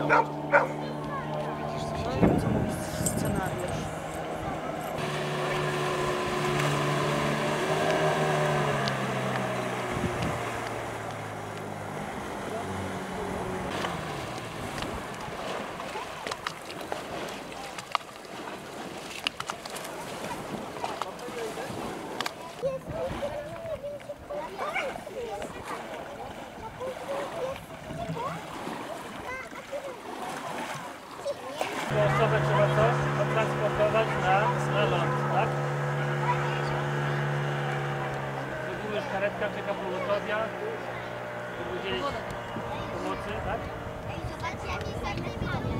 Widzisz, co się dzieje, co mówi scenariusz. Osobę trzeba coś odtransportować na ląd, tak? Tu była już karetka, czeka pogotowia, żeby udzielić pomocy, tak? Zobaczcie, jakie zagrywamy.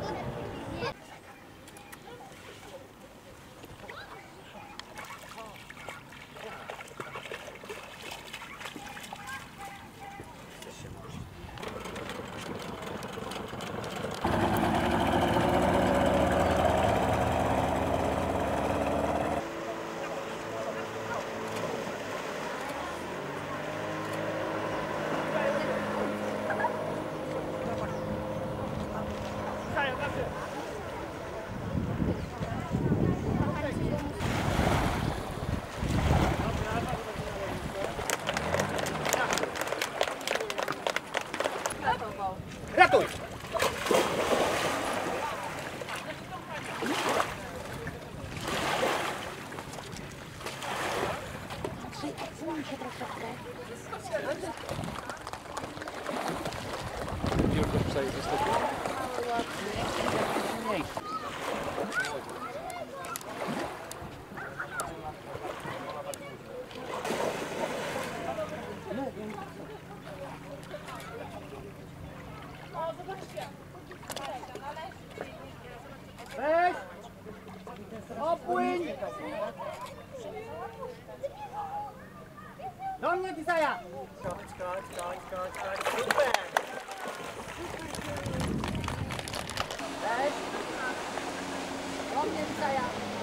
Ratuj! Odsuń się troszeczkę. Już to przejdzie z tego. Weź! Opłyń! Do mnie, Kisaja! Super! Weź! Do mnie, Kisaja!